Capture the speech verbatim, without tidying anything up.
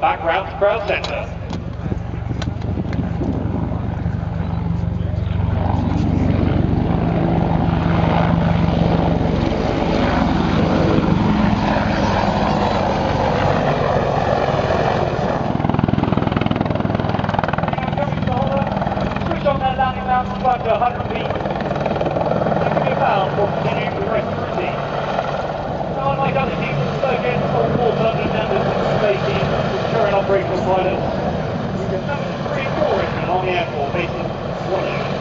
Back round to ground centre. Switch on that landing mount to one hundred feet. Give me a pound for continuing the rest of the routine. Now, unlike other teams in the circuit, all four thunder members of the space team with current operational pilots, we can have a three four engine on the airport based on one unit.